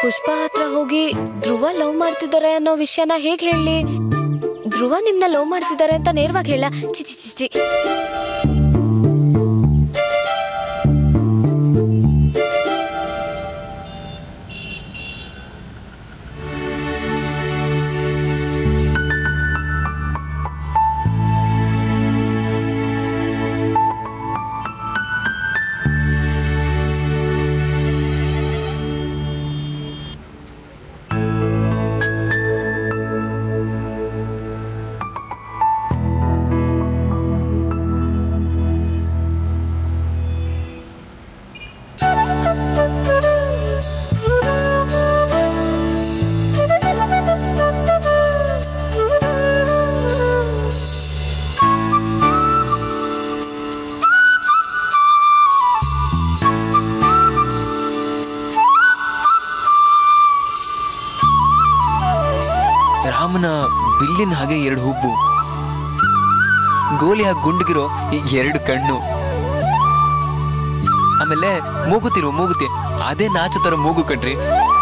ಪುಷ್ಪ ಹತ್ರ ಹೋಗಿ ಧ್ರುವ ಲವ್ ಮಾಡ್ತಿದ್ದಾರೆ ಅನ್ನೋ ವಿಷಯನ ಹೇಗೆ ಹೇಳಿ? ಧ್ರುವ ನಿಮ್ನ ಲವ್ ಮಾಡ್ತಿದ್ದಾರೆ ಅಂತ ನೇರವಾಗಿ ಹೇಳ? ಚಿಚಿ ಚಿಚಿ. ರಾಮನ ಬಿಲ್ಲಿನ ಹಾಗೆ 2 ಹುಬ್ಬು, ಗೋಲಿ ಹಾಗೆ ಗುಂಡಗಿರೋ 2 ಕಣ್ಣು, ಆಮೇಲೆ ಮೂಗುತಿ ಅದೇ ನಾಚೋ ತರ ಮೂಗು ಕಣ್ರಿ.